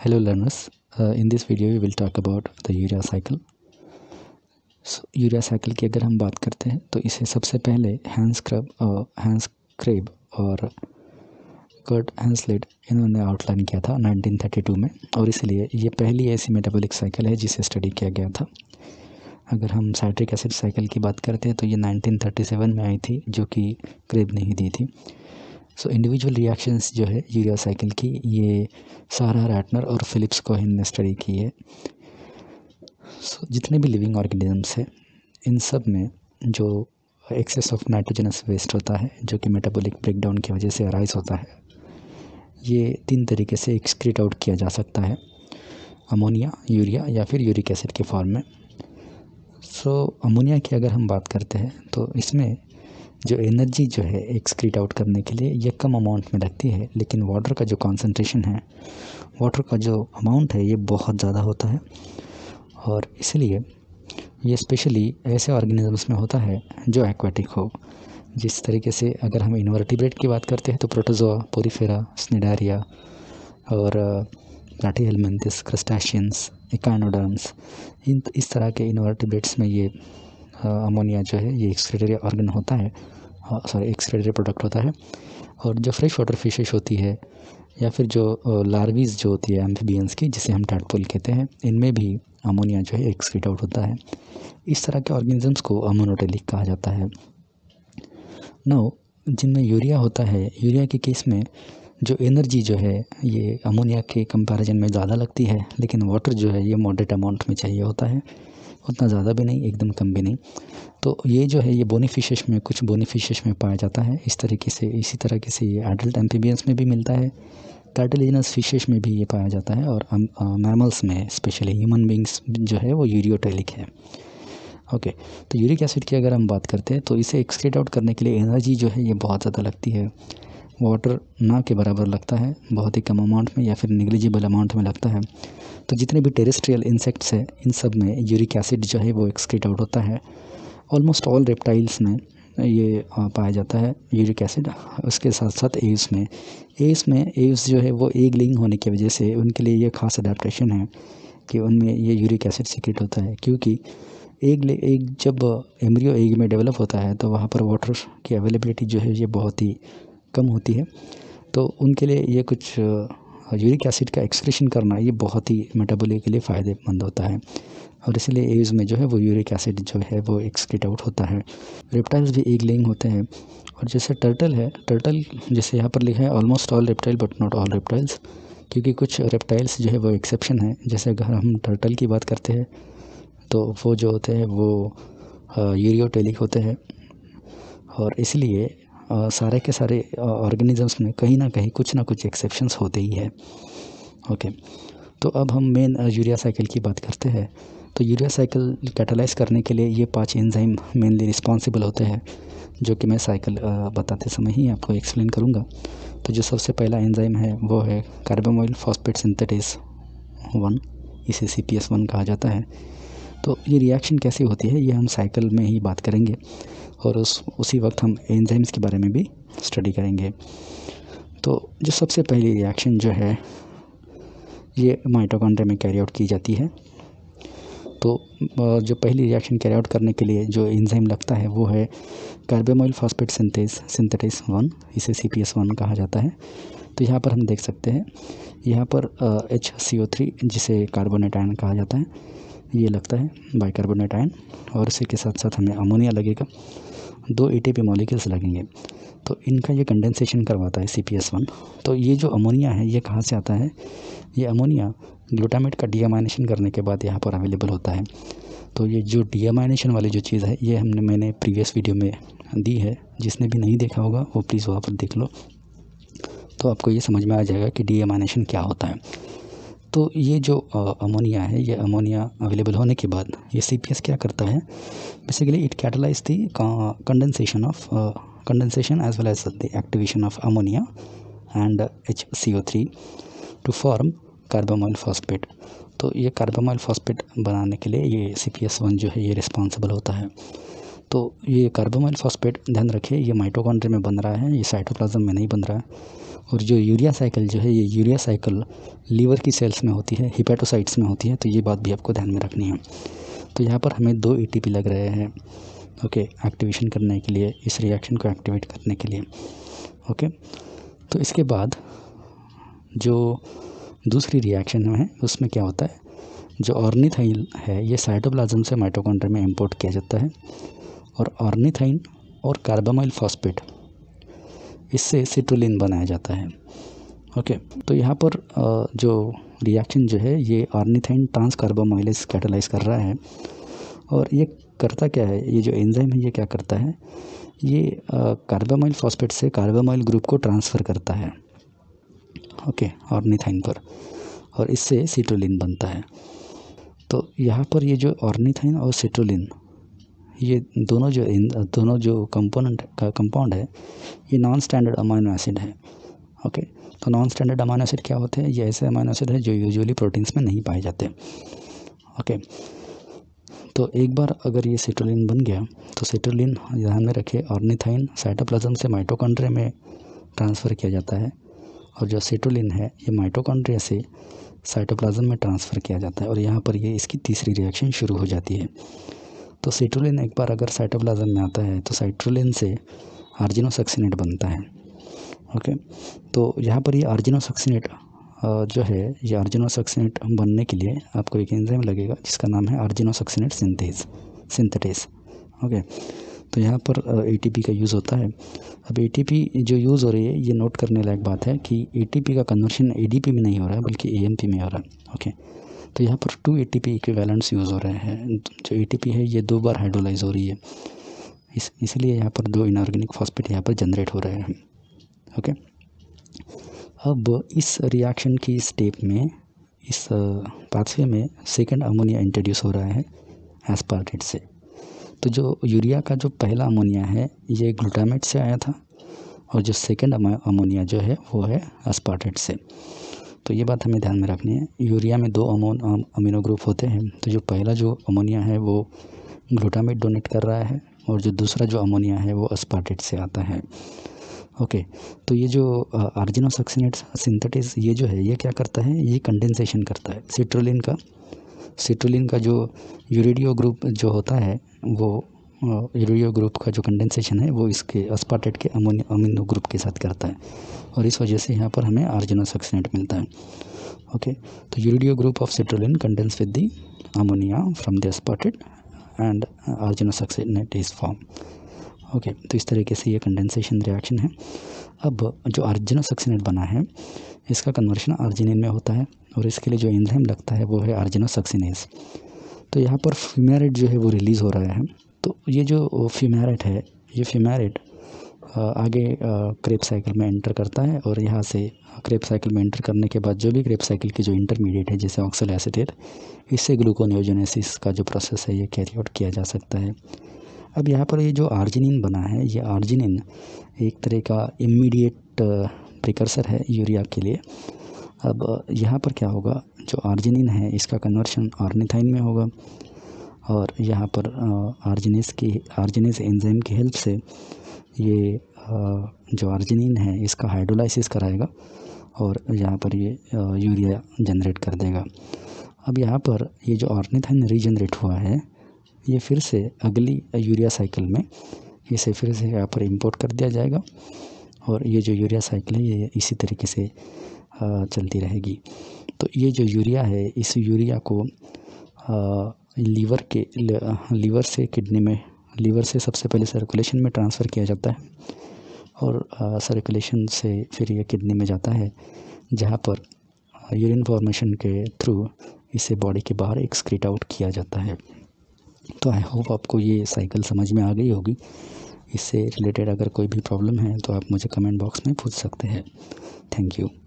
Hello learners, in this video we will talk about the urea cycle. Urea cycle की अगर हम बात करते हैं तो इसे सबसे पहले हैंस क्रेब और कर्ट हैंसलेट इन्होंने आउटलाइन किया था 1932 में, और इसलिए ये पहली ऐसी मेटाबॉलिक साइकिल है जिसे स्टडी किया गया था। अगर हम साइट्रिक एसिड साइकिल की बात करते हैं तो ये 1937 में आई थी, जो कि क्रेब ने ही दी थी। सो इंडिविजुअल रिएक्शंस जो है यूरिया साइकिल की, ये सारा रैटनर और फिलिप्स कोहेन ने स्टडी की है। सो जितने भी लिविंग ऑर्गेनिजम्स है, इन सब में जो एक्सेस ऑफ नाइट्रोजनस वेस्ट होता है, जो कि मेटाबॉलिक ब्रेकडाउन की वजह से अराइज होता है, ये 3 तरीके से एक्सक्रीट आउट किया जा सकता है, अमोनिया, यूरिया या फिर यूरिक एसिड के फॉर्म में। सो अमोनिया की अगर हम बात करते हैं तो इसमें जो एनर्जी जो है एक्सक्रीट आउट करने के लिए ये कम अमाउंट में लगती है, लेकिन वाटर का जो कॉन्सेंट्रेशन है, वाटर का जो अमाउंट है, ये बहुत ज़्यादा होता है। और इसलिए ये स्पेशली ऐसे ऑर्गेनिजम्स में होता है जो एक्वाटिक हो। जिस तरीके से अगर हम इनवर्टिब्रेट की बात करते हैं तो प्रोटोजोआ, पोरीफेरा, स्निडारिया और प्लैटीहेल्मिन्थस, क्रस्टेशियंस, इकाइनोडर्म्स, इस तरह के इनवर्टिब्रेट्स में ये अमोनिया जो है ये एक्सक्रीटरी ऑर्गन होता है, एक्सक्रीटरी प्रोडक्ट होता है। और जो फ्रेश वाटर फिशेस होती है या फिर जो लार्वीज जो होती है एम्फीबियंस की, जिसे हम टैडपोल कहते हैं, इनमें भी अमोनिया जो है एक्सक्रीट आउट होता है। इस तरह के ऑर्गेनिजम्स को अमोनोटेलिक कहा जाता है। नाउ जिनमें यूरिया होता है, यूरिया के केस में जो एनर्जी जो है ये अमोनिया के कंपैरिजन में ज़्यादा लगती है, लेकिन वाटर जो है ये मॉडरेट अमाउंट में चाहिए होता है, उतना ज़्यादा भी नहीं, एकदम कम भी नहीं। तो ये जो है ये बोनी फिशेस में, कुछ बोनी फिशेस में पाया जाता है। इसी तरीके से ये एडल्ट एम्फीबियंस में भी मिलता है, कार्टिलेजिनस फिशेस में भी ये पाया जाता है, और मैमल्स में स्पेशली ह्यूमन बींग्स जो है वो यूरियोटेलिक है। ओके, तो यूरिक एसिड की अगर हम बात करते हैं तो इसे एक्सक्रीट आउट करने के लिए एनर्जी जो है ये बहुत ज़्यादा लगती है। वाटर ना के बराबर लगता है, बहुत ही कम अमाउंट में या फिर निग्लिजिबल अमाउंट में लगता है। तो जितने भी टेरेस्ट्रियल इंसेक्ट्स हैं, इन सब में यूरिक एसिड जो है वो एक्सक्रीट आउट होता है। ऑलमोस्ट ऑल रेप्टाइल्स में ये पाया जाता है यूरिक एसिड। उसके साथ साथ एव्स जो है वो एग लेइंग होने की वजह से उनके लिए ये खास अडेप्टेशन है कि उनमें ये यूरिक एसिड सीक्रेट होता है, क्योंकि एग जब एम्ब्रियो एग में डेवलप होता है तो वहाँ पर वाटर की अवेलेबिलिटी जो है ये बहुत ही कम होती है। तो उनके लिए ये कुछ यूरिक एसिड का एक्सक्रीशन करना ये बहुत ही मेटाबॉलिक के लिए फ़ायदेमंद होता है, और इसलिए एव्स में जो है वो यूरिक एसिड जो है वो एक्सक्रीट आउट होता है। रेप्टाइल्स भी एग लेइंग होते हैं, और जैसे टर्टल जैसे यहाँ पर लिखा है almost all reptile but not all reptiles, क्योंकि कुछ रेप्टाइल्स जो है वो एक्सेप्शन है। जैसे अगर हम टर्टल की बात करते हैं तो वो जो होते हैं वो यूरियोटेलिक होते हैं, और इसलिए सारे के सारे ऑर्गेनिजम्स में कहीं ना कहीं कुछ ना कुछ एक्सेप्शंस होते ही है। ओके, तो अब हम मेन यूरिया साइकिल की बात करते हैं। तो यूरिया साइकिल कैटालाइज करने के लिए ये 5 एंजाइम मेनली रिस्पॉन्सिबल होते हैं, जो कि मैं साइकिल बताते समय ही आपको एक्सप्लेन करूँगा। तो जो सबसे पहला एंजाइम है वो है कार्बामोइल फॉस्फेट सिंथेटेज 1, इसे CPS1 कहा जाता है। तो ये रिएक्शन कैसी होती है ये हम साइकिल में ही बात करेंगे, और उसी वक्त हम एंजाइम्स के बारे में भी स्टडी करेंगे। तो जो सबसे पहली रिएक्शन जो है ये माइटोकॉन्ड्रिया में कैरी आउट की जाती है। तो जो पहली रिएक्शन कैरी आउट करने के लिए जो एंजाइम लगता है वो है कार्बामोइल फॉस्फेट सिंथेटेज 1, इसे CPS1 कहा जाता है। तो यहाँ पर हम देख सकते हैं, यहाँ पर HCO3 जिसे कार्बोनेट आयन कहा जाता है, ये लगता है बाइकार्बोनेट आयन, और इसी के साथ साथ हमें अमोनिया लगेगा, 2 ATP मॉलिक्यूल्स लगेंगे। तो इनका ये कंडेंसेशन करवाता है CPS1। तो ये जो अमोनिया है ये कहाँ से आता है? ये अमोनिया ग्लूटामेट का डीअमाइनेशन करने के बाद यहाँ पर अवेलेबल होता है। तो ये जो डीअमाइनेशन वाली जो चीज़ है ये मैंने प्रीवियस वीडियो में दी है, जिसने भी नहीं देखा होगा वो प्लीज़ वहाँ पर देख लो, तो आपको ये समझ में आ जाएगा कि डीअमाइनेशन क्या होता है। तो ये जो अमोनिया है, ये अमोनिया अवेलेबल होने के बाद ये CPS क्या करता है? Basically it catalyse the condensation as well as the activation of ammonia and HCO3 to form carbamoyl phosphate. तो ये कार्बामोइल फॉस्फेट बनाने के लिए ये CPS1 जो है ये रिस्पॉन्सिबल होता है। तो ये कार्बामाइल फॉस्फेट ध्यान रखिए ये माइटोकॉन्ड्रिया में बन रहा है, ये साइटोप्लाज्म में नहीं बन रहा है। और जो यूरिया साइकिल जो है ये यूरिया साइकिल लीवर की सेल्स में होती है, हिपेटोसाइट्स में होती है, तो ये बात भी आपको ध्यान में रखनी है। तो यहाँ पर हमें 2 ATP लग रहे हैं ओके एक्टिवेशन करने के लिए, इस रिएक्शन को एक्टिवेट करने के लिए ओके। तो इसके बाद जो दूसरी रिएक्शन है उसमें क्या होता है, जो ऑर्निथाइन है ये साइटोप्लाज्म से माइटोकॉन्ड्रिया में इंपोर्ट किया जाता है और ऑर्निथाइन और कार्बामाइल फॉस्फेट इससे सिट्रुलिन बनाया जाता है ओके। तो यहाँ पर जो रिएक्शन जो है ये ऑर्निथाइन ट्रांस कार्बामाइलेज कैटालाइज कर रहा है और ये करता क्या है, ये जो एंजाइम है ये क्या करता है, ये कार्बामाइल फॉस्फेट से कार्बामाइल ग्रुप को ट्रांसफ़र करता है ओके ऑर्निथाइन पर, और इससे सिट्रुलिन बनता है। तो यहाँ पर ये जो ऑर्निथाइन और सिट्रुलिन ये दोनों जो कंपाउंड है ये नॉन स्टैंडर्ड अमाइनो एसिड है ओके। तो नॉन स्टैंडर्ड अमाइनो एसिड क्या होते हैं, ये ऐसे अमाइनो एसिड है जो यूजुअली प्रोटीन्स में नहीं पाए जाते ओके। तो एक बार अगर ये सिट्रुलिन बन गया तो सिट्रुलिन ध्यान में रखिए ऑर्निथाइन साइटोप्लाज्म से माइटोकॉन्ड्रिया में ट्रांसफ़र किया जाता है और जो सिट्रुलिन है ये माइटोकॉन्ड्रिया से साइटोप्लाज्म में ट्रांसफ़र किया जाता है और यहाँ पर ये इसकी तीसरी रिएक्शन शुरू हो जाती है। तो सिट्रुलिन एक बार अगर साइटोप्लाज्म में आता है तो साइट्रुलिन से आर्जिनोसक्सिनेट बनता है ओके। तो यहाँ पर ये आर्जिनोसक्सिनेट जो है ये आर्जिनोसक्सिनेट बनने के लिए आपको एक एंजाइम लगेगा जिसका नाम है आर्जिनोसक्सिनेट सिंथेटेस ओके। तो यहाँ पर ATP का यूज़ होता है। अब ATP जो यूज़ हो रही है ये नोट करने लायक बात है कि ATP का कन्वर्शन ADP में नहीं हो रहा है बल्कि AMP में हो रहा है ओके। तो यहाँ पर 2 ATP इक्विवेलेंट्स यूज़ हो रहे हैं। जो ATP है ये 2 बार हाइड्रोलाइज हो रही है, इसलिए यहाँ पर 2 इनऑर्गेनिक फॉस्फेट यहाँ पर जनरेट हो रहे हैं ओके। अब इस रिएक्शन की स्टेप में, इस पाथवे में सेकंड अमोनिया इंट्रोड्यूस हो रहा है एस्पार्टेट से। तो जो यूरिया का जो पहला अमोनिया है ये ग्लूटामेट से आया था और जो सेकंड अमोनिया जो है वो है एस्पार्टेट से। तो ये बात हमें ध्यान में रखनी है। यूरिया में 2 अमीनो ग्रुप होते हैं, तो जो पहला जो अमोनिया है वो ग्लूटामेट डोनेट कर रहा है और जो दूसरा जो अमोनिया है वो एस्पार्टेट से आता है ओके। तो ये जो आर्जिनोसक्सिनेट सिंथेटेस ये जो है ये क्या करता है, ये कंडेंसेशन करता है सिट्रुलिन का जो यूरिडियो ग्रुप जो होता है वो यूरिडियो ग्रुप का जो कंडेंसेशन है वो इसके एस्पार्टेट के अमीनो ग्रुप के साथ करता है और इस वजह से यहाँ पर हमें आर्जिनोसक्सिनेट मिलता है ओके। तो ureido group of citrulline condense with the ammonia from the aspartate and argininosuccinate is form okay. तो इस तरीके से ये कंडेंसेशन रिएक्शन है। अब जो आर्जिनोसक्सिनेट बना है इसका कन्वर्शन आर्जिनिन में होता है और इसके लिए जो एंजाइम लगता है वो है आर्जिनोसक्सिनेज। तो यहाँ पर फ्यूमेरेट जो है वो रिलीज़ हो रहा है। तो ये जो फ्यूमेरेट है ये फ्यूमेरेट आगे क्रेब साइकिल में एंटर करता है और यहाँ से क्रेब साइकिल में एंटर करने के बाद जो भी क्रेब साइकिल की जो इंटरमीडिएट है जैसे ऑक्सोएसिटेट, इससे ग्लूकोनियोजेनेसिस का जो प्रोसेस है ये कैरी आउट किया जा सकता है। अब यहाँ पर ये जो आर्जिनिन बना है ये आर्जिनिन एक तरह का इमीडिएट प्रिकर्सर है यूरिया के लिए। अब यहाँ पर क्या होगा, जो आर्जिनिन है इसका कन्वर्शन ऑर्निथाइन में होगा और यहाँ पर आर्जिनेज एंजाइम की हेल्प से ये जो आर्जिनिन है इसका हाइड्रोलाइसिस कराएगा और यहाँ पर ये यूरिया जनरेट कर देगा। अब यहाँ पर ये जो ऑर्निथाइन रीजनरेट हुआ है ये फिर से अगली यूरिया साइकिल में इसे फिर से यहाँ पर इंपोर्ट कर दिया जाएगा और ये जो यूरिया साइकिल है ये इसी तरीके से चलती रहेगी। तो ये जो यूरिया है इस यूरिया को लीवर से किडनी में, लीवर से सबसे पहले सर्कुलेशन में ट्रांसफ़र किया जाता है और सर्कुलेशन से फिर ये किडनी में जाता है जहाँ पर यूरिन फॉर्मेशन के थ्रू इसे बॉडी के बाहर एक्सक्रीट आउट किया जाता है। तो आई होप आपको ये साइकिल समझ में आ गई होगी। इससे रिलेटेड अगर कोई भी प्रॉब्लम है तो आप मुझे कमेंट बॉक्स में पूछ सकते हैं। Thank you.